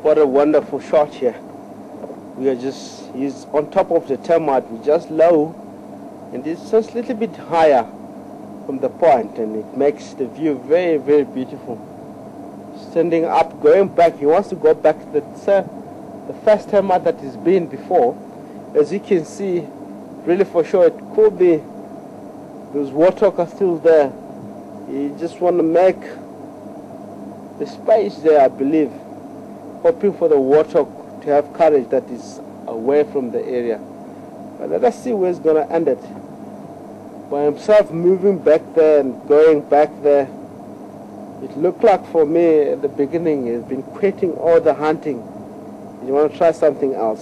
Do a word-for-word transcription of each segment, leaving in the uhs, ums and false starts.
What a wonderful shot here. We are just, he's on top of the termite, we're just low, and it's just a little bit higher from the point, and it makes the view very, very beautiful. Standing up, going back, he wants to go back to the, the first termite that he's been before. As you can see, really for sure, it could be those warthog are still there. You just want to make the space there, I believe, hoping for the warthog to have courage that is away from the area. But let us see where it's going to end it. By himself moving back there and going back there, it looked like for me at the beginning he's been quitting all the hunting. You want to try something else.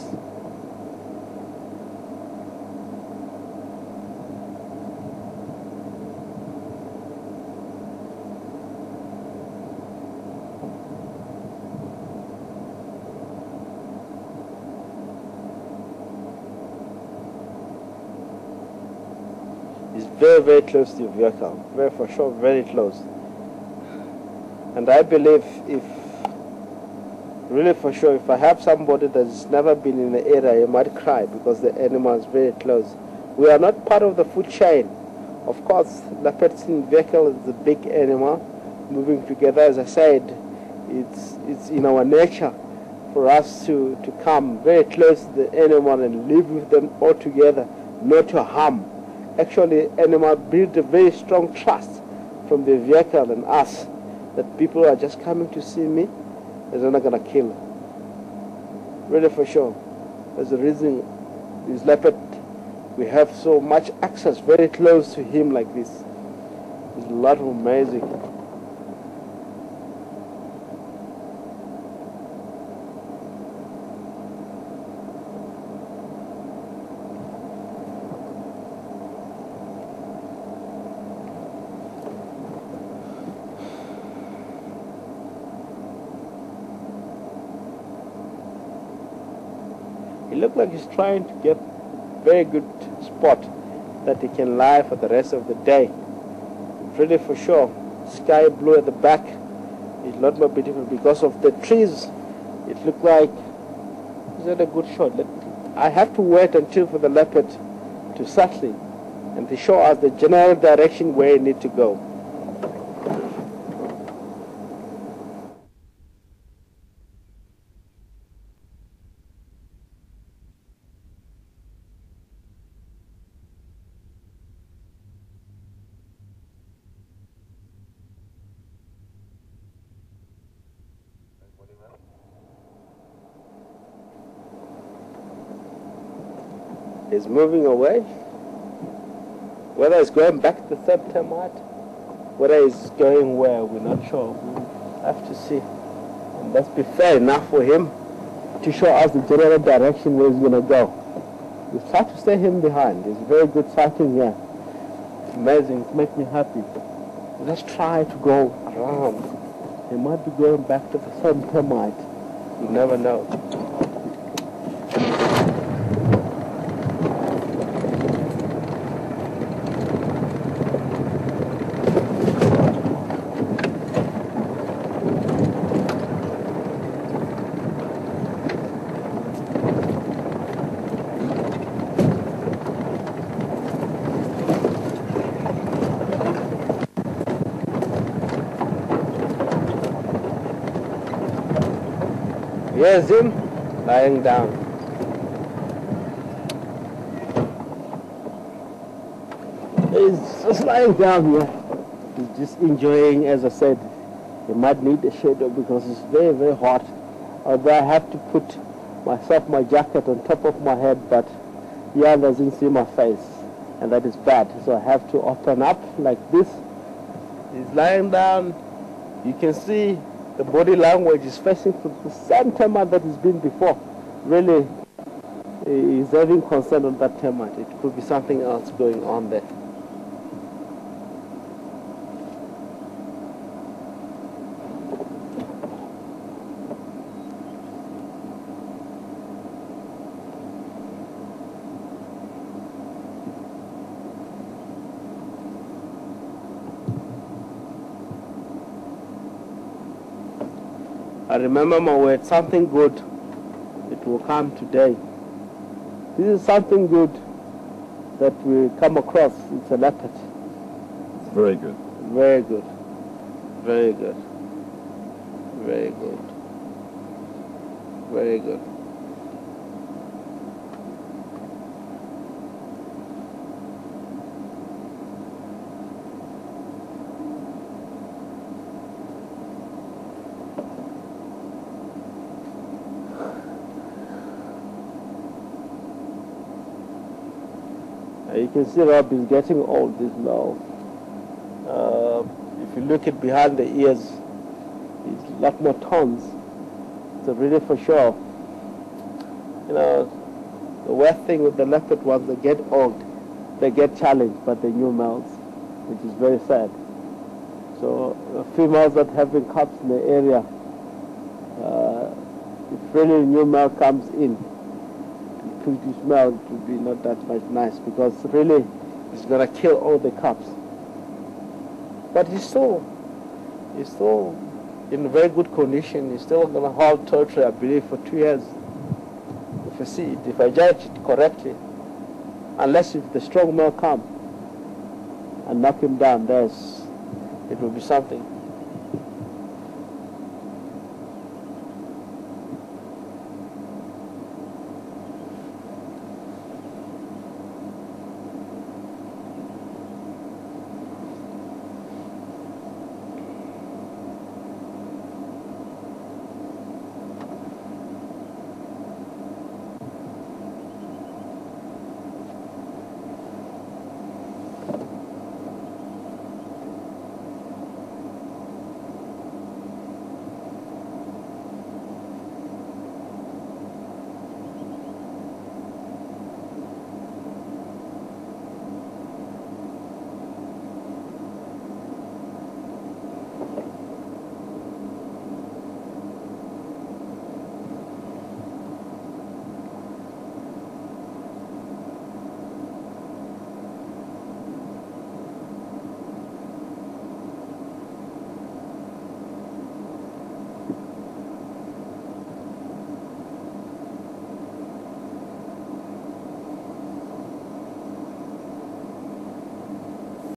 Very, very close to the vehicle, very for sure, very close. And I believe if, really for sure, if I have somebody that's never been in the area, he might cry because the animal is very close. We are not part of the food chain. Of course, leoparding vehicle is a big animal moving together. As I said, it's, it's in our nature for us to, to come very close to the animal and live with them all together, not to harm. Actually, animal build a very strong trust from the vehicle and us that people are just coming to see me, and they're not going to kill. Really for sure. There's a reason this leopard, we have so much access very close to him like this. It's a lot of amazing. It looks like he's trying to get very good spot that he can lie for the rest of the day. Really for sure, sky blue at the back is a lot more beautiful because of the trees. It looks like, is that a good shot? Let, I have to wait until for the leopard to settle and to show us the general direction where we need to go. Is moving away. Whether it's going back to the third termite, whether it's going where, we're not sure. We'll have to see. And that's be fair enough for him to show us the general direction where he's going to go. We try to stay him behind. It's very good sighting here. It's amazing. It makes me happy. Let's try to go around. He might be going back to the third termite. You never know. Here's him lying down. He's just lying down here. He's just enjoying, as I said. He might need a shadow because it's very, very hot. Although I have to put myself, my jacket on top of my head, but Jan doesn't see my face, and that is bad. So I have to open up like this. He's lying down. You can see the body language is facing to the same termite that he's been before. Really, he's having concern on that termite. It could be something else going on there. I remember my word, something good, it will come today. This is something good that we come across. It's a leopard. Very good. Very good. Very good. Very good. Very good. You can see Rob is getting old this now. Uh, if you look at behind the ears, it's a lot more tones. So really for sure. You know, the worst thing with the leopard ones, they get old, they get challenged by the new males, which is very sad. So uh, females that have been cubs in the area, uh, if really a new male comes in, to smell, it would be not that much nice, because really it's gonna kill all the cubs. But he's still, he's still in very good condition. He's still gonna hold territory, I believe, for two years. If I see it, if I judge it correctly, unless if the strong male come and knock him down, there's, it will be something.